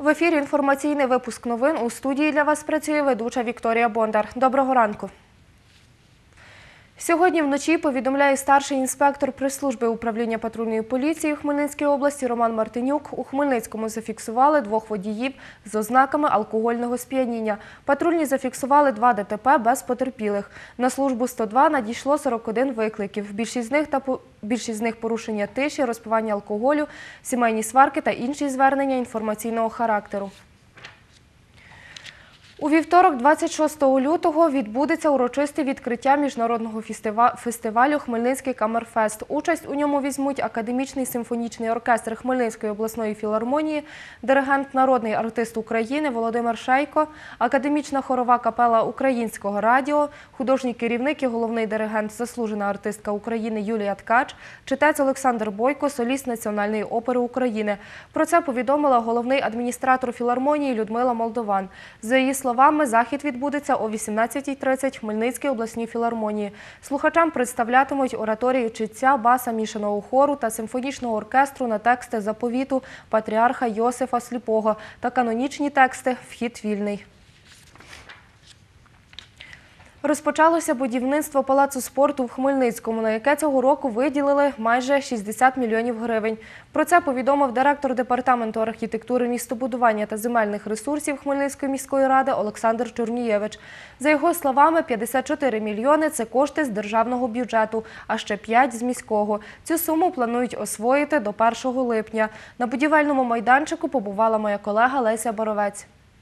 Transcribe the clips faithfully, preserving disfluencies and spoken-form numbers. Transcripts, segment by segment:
В ефірі інформаційний випуск новин. У студії для вас працює ведуча Вікторія Бондар. Доброго ранку. Сьогодні вночі, повідомляє старший інспектор прес-служби управління патрульної поліції Хмельницької області Роман Мартинюк, у Хмельницькому зафіксували двох водіїв з ознаками алкогольного сп'яніння. Патрульні зафіксували два ДТП без потерпілих. На службу сто два надійшло сорок один викликів. Більшість з них, та, більшість з них порушення тиші, розпивання алкоголю, сімейні сварки та інші звернення інформаційного характеру. У вівторок, двадцять шостого лютого, відбудеться урочисте відкриття міжнародного фестивалю «Хмельницький Камерфест». Участь у ньому візьмуть Академічний симфонічний оркестр Хмельницької обласної філармонії, диригент, народний артист України Володимир Шейко, Академічна хорова капела Українського радіо, художній керівник і головний диригент, заслужена артистка України Юлія Ткач, читець Олександр Бойко, соліст Національної опери України. Про це повідомила головний адміністратор філармонії Людмила Молдован. За її словами, захід відбудеться о вісімнадцятій тридцять в Хмельницькій обласній філармонії. Слухачам представлятимуть ораторію читця, баса мішаного хору та симфонічного оркестру на тексти заповіту патріарха Йосифа Сліпого та канонічні тексти «Вхід вільний». Розпочалося будівництво палацу спорту в Хмельницькому, на яке цього року виділили майже шістдесят мільйонів гривень. Про це повідомив директор департаменту архітектури, містобудування та земельних ресурсів Хмельницької міської ради Олександр Чорнієвич. За його словами, п'ятдесят чотири мільйони – це кошти з державного бюджету, а ще п'ять – з міського. Цю суму планують освоїти до першого липня. На будівельному майданчику побувала моя колега Леся Боровець.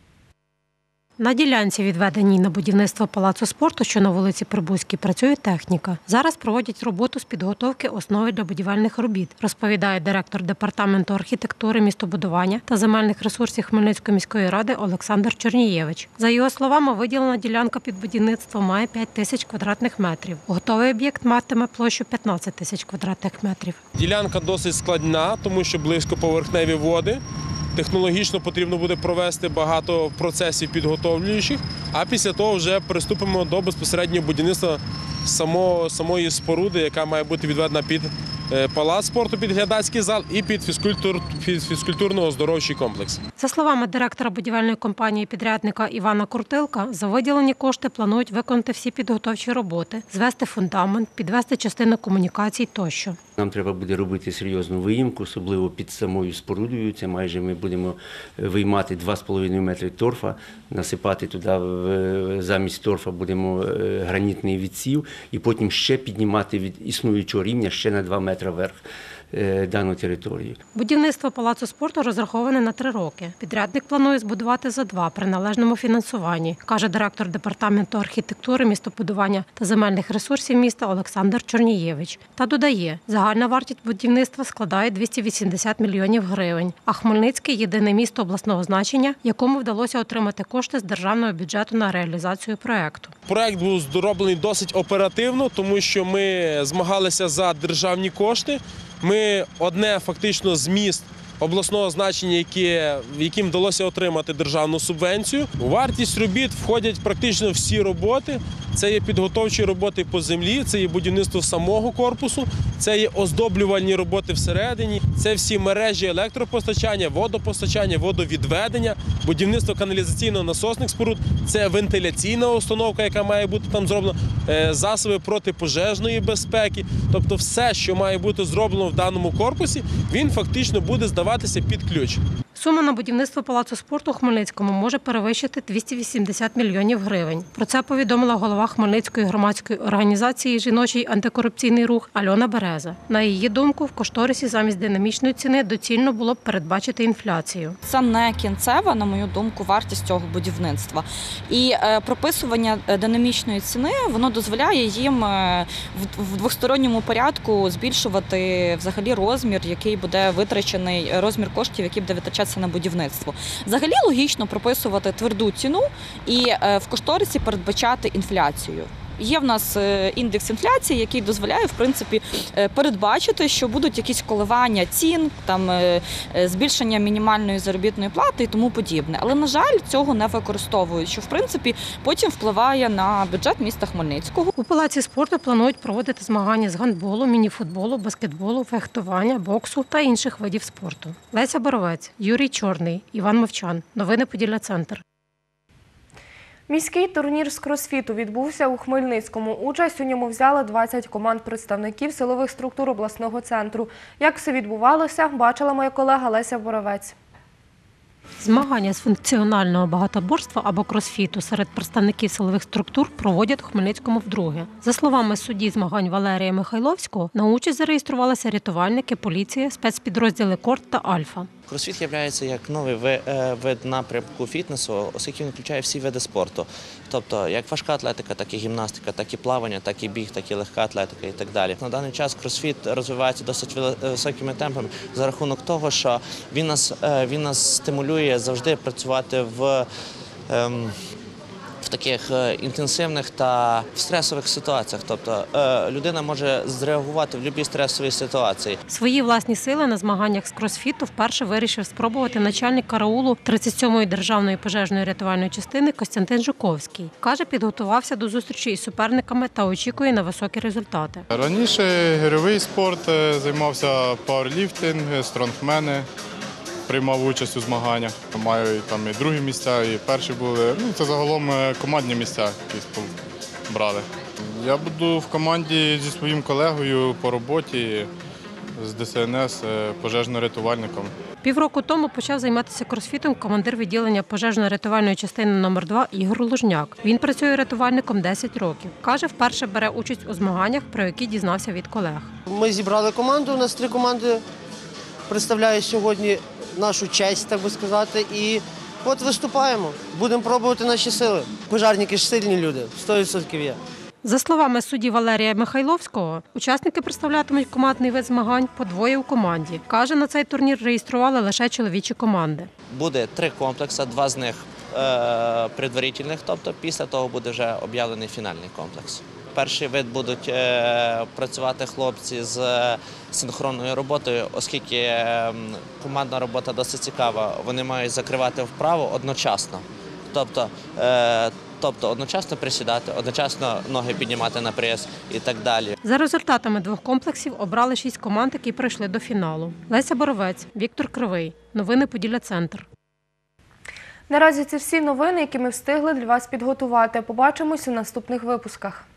На ділянці, відведеній на будівництво палацу спорту, що на вулиці Прибузькій, працює техніка. Зараз проводять роботу з підготовки основи для будівельних робіт, розповідає директор департаменту архітектури, містобудування та земельних ресурсів Хмельницької міської ради Олександр Чорнієвич. За його словами, виділена ділянка під будівництво має п'ять тисяч квадратних метрів. Готовий об'єкт матиме площу п'ятнадцять тисяч квадратних метрів. Ділянка досить складна, тому що близько поверхневі води. Технологічно потрібно буде провести багато процесів підготовлюючих, а після того вже приступимо до безпосереднього будівництва самого, самої споруди, яка має бути відведена під палац спорту, під глядацький зал і під фізкультур, фізкультурно-оздоровчий комплекс. За словами директора будівельної компанії-підрядника Івана Куртилка, за виділені кошти планують виконати всі підготовчі роботи, звести фундамент, підвести частину комунікацій тощо. Нам треба буде робити серйозну виїмку, особливо під самою спорудою. Це майже ми будемо виймати два з половиною метри торфа, насипати туди замість торфа будемо гранітний відсів і потім ще піднімати від існуючого рівня ще на два метри вверх дану територію. Будівництво палацу спорту розраховане на три роки. Підрядник планує збудувати за два при належному фінансуванні, каже директор департаменту архітектури, містобудування та земельних ресурсів міста Олександр Чорнієвич. Та додає, загальна вартість будівництва складає двісті вісімдесят мільйонів гривень, а Хмельницький – єдине місто обласного значення, якому вдалося отримати кошти з державного бюджету на реалізацію проєкту. Проєкт був зроблений досить оперативно, тому що ми змагалися за державні кошти. Ми одне фактично з міст обласного значення, яке, яким вдалося отримати державну субвенцію. У вартість робіт входять практично всі роботи. Це є підготовчі роботи по землі, це є будівництво самого корпусу, це є оздоблювальні роботи всередині, це всі мережі електропостачання, водопостачання, водовідведення, будівництво каналізаційно-насосних споруд, це вентиляційна установка, яка має бути там зроблена, засоби протипожежної безпеки. Тобто все, що має бути зроблено в даному корпусі, він фактично буде здаватися під ключ. Сума на будівництво палацу спорту у Хмельницькому може перевищити двісті вісімдесят мільйонів гривень. Про це повідомила голова Хмельницької громадської організації «Жіночий антикорупційний рух» Альона Береза. На її думку, в кошторисі замість динамічної ціни доцільно було б передбачити інфляцію. Це не кінцева, на мою думку, вартість цього будівництва. І прописування динамічної ціни, воно дозволяє їм в двосторонньому порядку збільшувати взагалі розмір, який буде витрачений, розмір коштів, які буде витрачатися на будівництво. Взагалі логічно прописувати тверду ціну і в кошторисі передбачати інфляцію. Є в нас е, індекс інфляції, який дозволяє в принципі е, передбачити, що будуть якісь коливання цін, там е, е, збільшення мінімальної заробітної плати і тому подібне. Але на жаль, цього не використовують, що в принципі потім впливає на бюджет міста Хмельницького. У палаці спорту планують проводити змагання з гандболу, мініфутболу, баскетболу, фехтування, боксу та інших видів спорту. Леся Боровець, Юрій Чорний, Іван Мовчан. Новини Поділля Центр. Міський турнір з кросфіту відбувся у Хмельницькому. Участь у ньому взяли двадцять команд представників силових структур обласного центру. Як все відбувалося, бачила моя колега Леся Боровець. Змагання з функціонального багатоборства або кросфіту серед представників силових структур проводять у Хмельницькому вдруге. За словами судді змагань Валерія Михайловського, на участь зареєструвалися рятувальники, поліція, спецпідрозділи «Корт» та «Альфа». Кросфіт є як новий вид напрямку фітнесу, оскільки він включає всі види спорту. Тобто як важка атлетика, так і гімнастика, так і плавання, так і біг, так і легка атлетика і так далі. На даний час кросфіт розвивається досить високими темпами за рахунок того, що він нас, він нас стимулює завжди працювати в ем, в таких інтенсивних та стресових ситуаціях. Тобто людина може зреагувати в будь-якій стресовій ситуації. Свої власні сили на змаганнях з кросфіту вперше вирішив спробувати начальник караулу тридцять сьомої державної пожежної рятувальної частини Костянтин Жуковський. Каже, підготувався до зустрічі із суперниками та очікує на високі результати. Раніше гирьовий спорт, займався пауерліфтинг, стронгмени. Приймав участь у змаганнях. Маю там і другі місця, і перші були. Ну, це загалом командні місця, які брали. Я буду в команді зі своїм колегою по роботі з Д С Н С, пожежно-рятувальником. Півроку тому почав займатися кросфітом командир відділення пожежно-рятувальної частини номер два Ігор Лужняк. Він працює рятувальником десять років. Каже, вперше бере участь у змаганнях, про які дізнався від колег. Ми зібрали команду, у нас три команди представляє сьогодні нашу честь, так би сказати, і от виступаємо. Будемо пробувати наші сили. Пожежники ж сильні люди, сто відсотків є. За словами судді Валерія Михайловського, учасники представлятимуть командний вид змагань по двоє у команді. Каже, на цей турнір реєстрували лише чоловічі команди. Буде три комплекси, два з них е, предварительних, тобто після того буде вже об'явлений фінальний комплекс. Перший вид будуть е, працювати хлопці з синхронною роботою, оскільки е, командна робота досить цікава. Вони мають закривати вправо одночасно. Тобто, е, тобто одночасно присідати, одночасно ноги піднімати на прес і так далі. За результатами двох комплексів обрали шість команд, які пройшли до фіналу. Леся Боровець, Віктор Кривий. Новини Поділля Центр. Наразі це всі новини, які ми встигли для вас підготувати. Побачимось у наступних випусках.